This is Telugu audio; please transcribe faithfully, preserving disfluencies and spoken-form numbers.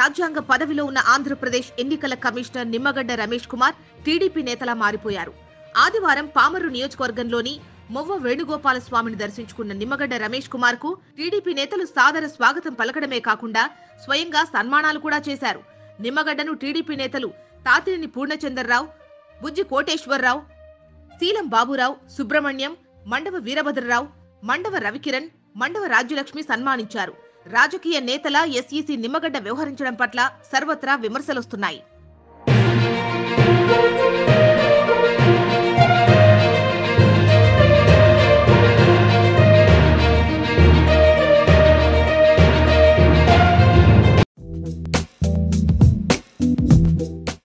రాజ్యాంగ పదవిలో ఉన్న ఆంధ్రప్రదేశ్ ఎన్నికల కమిషనర్ నిమ్మగడ్డ రమేష్ కుమార్ టీడీపీ నేతలా మారిపోయారు. ఆదివారం పామరు నియోజకవర్గంలోని మొవ్వ వేణుగోపాల స్వామిని దర్శించుకున్న నిమ్మగడ్డ రమేష్ కుమార్ కు టీడీపీ నేతలు సాదర స్వాగతం పలకడమే కాకుండా స్వయంగా సన్మానాలు కూడా చేశారు. నిమ్మగడ్డను టీడీపీ నేతలు తాతినేని పూర్ణచంద్రరావు, బుజ్జి కోటేశ్వరరావు, శీలం బాబురావు, సుబ్రహ్మణ్యం, మండవ వీరభద్రరావు, మండవ రవికిరణ్, మండవ రాజ్యలక్ష్మి సన్మానించారు. రాజకీయ నేతల ఎస్ఈసీ నిమ్మగడ్డ వ్యవహరించడం పట్ల సర్వత్రా విమర్శలొస్తున్నాయి.